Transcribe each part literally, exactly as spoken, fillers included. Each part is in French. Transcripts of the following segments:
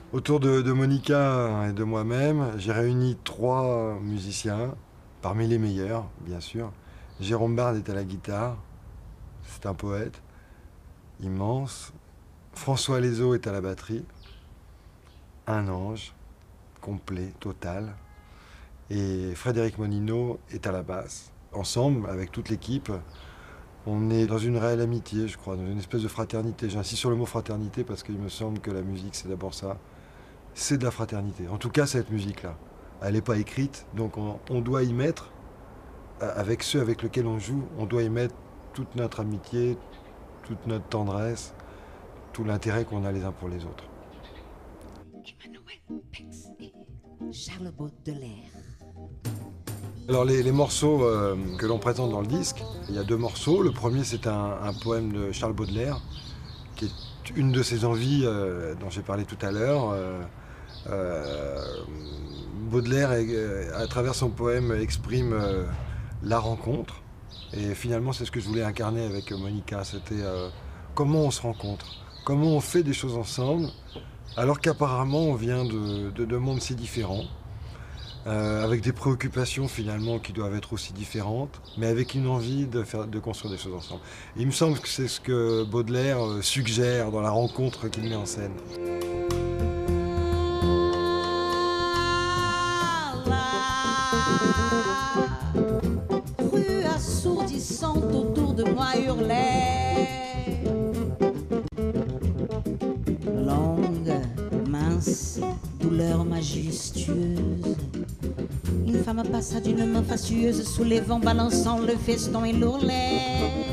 Autour de, de Monica et de moi-même, j'ai réuni trois musiciens, parmi les meilleurs, bien sûr. Jérôme Bard est à la guitare, c'est un poète immense. François Lezo est à la batterie, un ange, complet, total. Et Frédéric Monino est à la basse. Ensemble, avec toute l'équipe, on est dans une réelle amitié, je crois, dans une espèce de fraternité. J'insiste sur le mot fraternité parce qu'il me semble que la musique, c'est d'abord ça. C'est de la fraternité. En tout cas, cette musique-là. Elle n'est pas écrite, donc on, on doit y mettre, avec ceux avec lesquels on joue, on doit y mettre toute notre amitié, toute notre tendresse, tout l'intérêt qu'on a les uns pour les autres. Emmanuel Pex et Charles Baudelaire. Alors les, les morceaux euh, que l'on présente dans le disque, il y a deux morceaux. Le premier, c'est un, un poème de Charles Baudelaire, qui est une de ses envies euh, dont j'ai parlé tout à l'heure. Euh, euh, Baudelaire, à travers son poème, exprime euh, la rencontre. Et finalement, c'est ce que je voulais incarner avec Monica. C'était euh, comment on se rencontre, comment on fait des choses ensemble, alors qu'apparemment on vient de, de, de mondes si différents, euh, avec des préoccupations finalement qui doivent être aussi différentes, mais avec une envie de, faire, de construire des choses ensemble. Et il me semble que c'est ce que Baudelaire euh, suggère dans la rencontre qu'il met en scène. Rue assourdissante autour de moi hurlait. Longue, mince, douleur majestueuse. Une femme passa d'une main facieuse sous les vents balançant le feston et l'ourlet.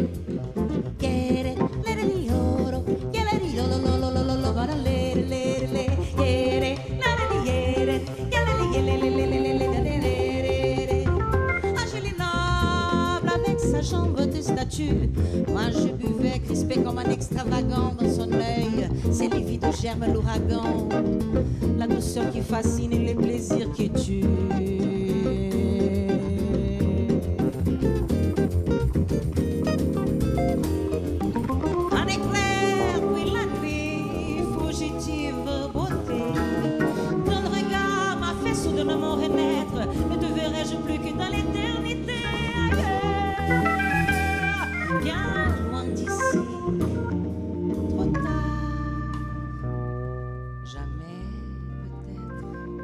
Moi je buvais crispé comme un extravagant. Dans son œil, c'est livide germe l'ouragan. La douceur qui fascine et les plaisirs qui tuent. Un éclair, puis la nuit, fugitive beauté. Ton regard m'a fait soudainement renaître. Ne te verrai-je plus que dans l'éternité. Bien loin d'ici, trop tard, jamais peut-être,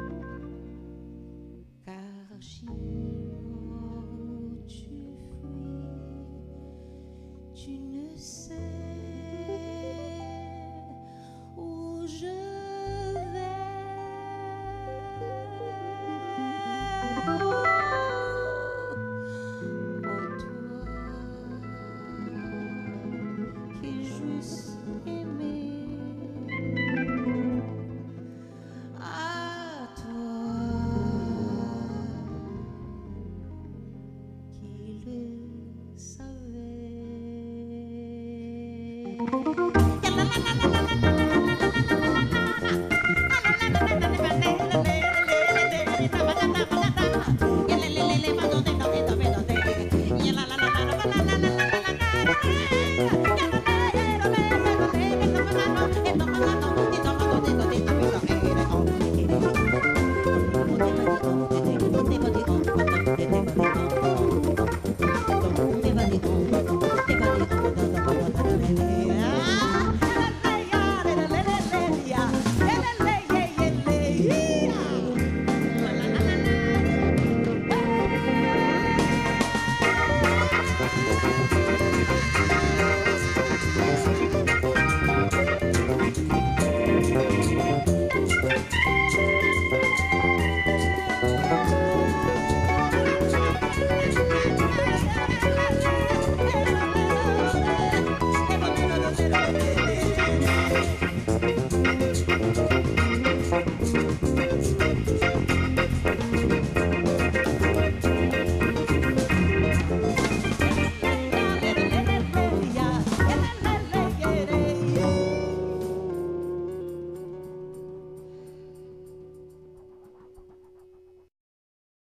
car chinois où tu fuis, tu ne sais où je vais. Thank you.